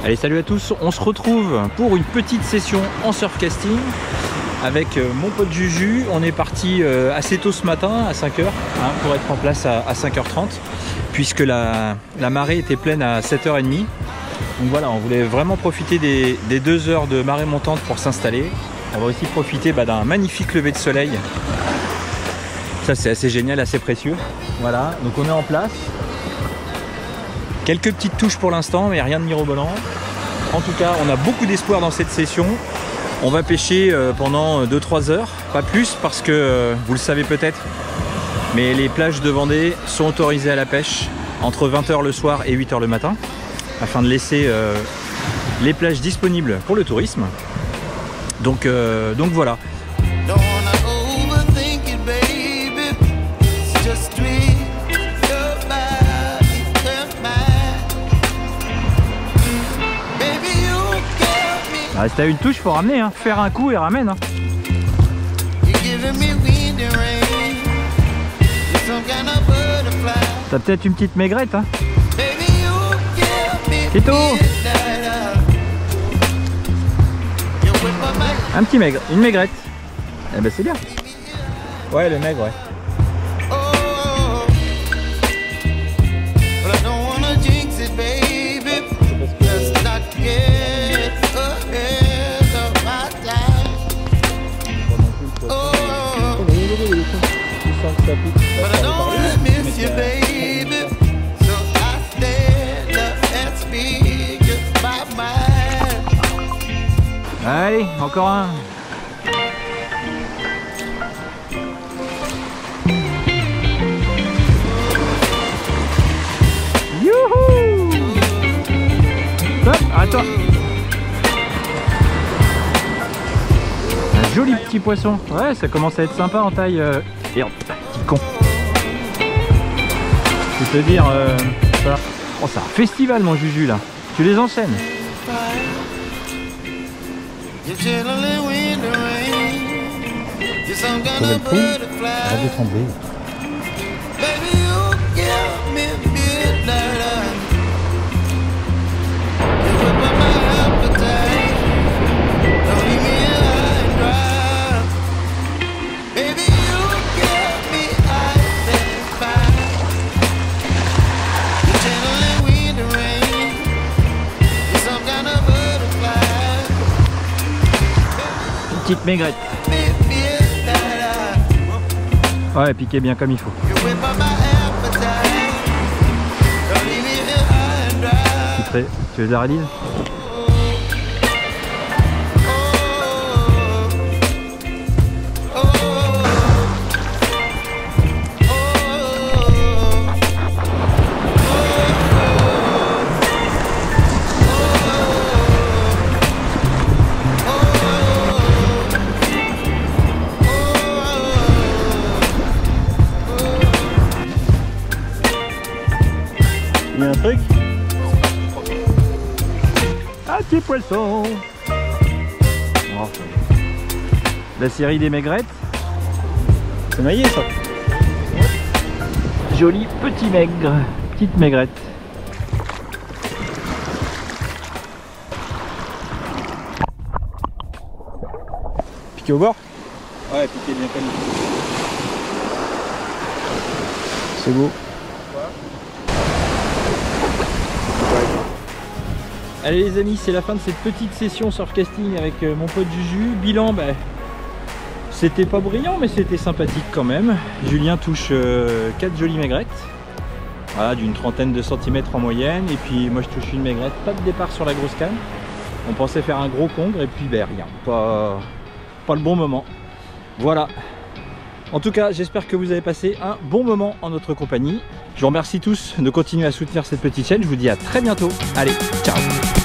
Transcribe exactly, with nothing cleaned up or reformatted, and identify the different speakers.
Speaker 1: Allez, salut à tous, on se retrouve pour une petite session en surfcasting avec mon pote Juju. On est parti assez tôt ce matin, à cinq heures, hein, pour être en place à, à cinq heures trente, puisque la, la marée était pleine à sept heures trente. Donc voilà, on voulait vraiment profiter des, des deux heures de marée montante pour s'installer. On va aussi profiter bah, d'un magnifique lever de soleil. Ça c'est assez génial, assez précieux. Voilà, donc on est en place. Quelques petites touches pour l'instant, mais rien de mirobolant. En tout cas, on a beaucoup d'espoir dans cette session. On va pêcher pendant deux trois heures, pas plus, parce que, vous le savez peut-être, mais les plages de Vendée sont autorisées à la pêche entre vingt heures le soir et huit heures le matin, afin de laisser euh, les plages disponibles pour le tourisme. Donc, euh, donc voilà. Ah, si t'as une touche, faut ramener, hein. Faire un coup et ramène. Hein. T'as peut-être une petite maigrette. Hein. Tito, un petit maigre, une maigrette. Eh ben c'est bien. Ouais, le maigre, ouais. Allez, encore un. Youhou! Hop, arrête-toi. Un joli petit poisson. Ouais, ça commence à être sympa en taille. Euh... Merde, petit con. Je peux te dire, euh, ça. Oh, c'est un festival mon Juju là. Tu les enchaînes.
Speaker 2: Sauver le prix, arrête de trembler.
Speaker 1: Petite maigrette. Ouais, piquez bien comme il faut. Titré. Tu veux de la réalise?
Speaker 2: Il y a un truc?
Speaker 1: Un petit poisson. Oh. La série des maigrettes.
Speaker 2: C'est maillé ça.
Speaker 1: Joli petit maigre. Petite maigrette.
Speaker 2: Piqué au bord?
Speaker 1: Ouais, piqué bien comme il faut.
Speaker 2: C'est beau.
Speaker 1: Allez les amis, c'est la fin de cette petite session surfcasting avec euh, mon pote Juju. Bilan, bah, c'était pas brillant mais c'était sympathique quand même. Julien touche euh, quatre jolies maigrettes, voilà, d'une trentaine de centimètres en moyenne, et puis moi je touche une maigrette. Pas de départ sur la grosse canne. On pensait faire un gros congre et puis ben rien, pas, pas le bon moment. Voilà. En tout cas, j'espère que vous avez passé un bon moment en notre compagnie. Je vous remercie tous de continuer à soutenir cette petite chaîne. Je vous dis à très bientôt. Allez, ciao!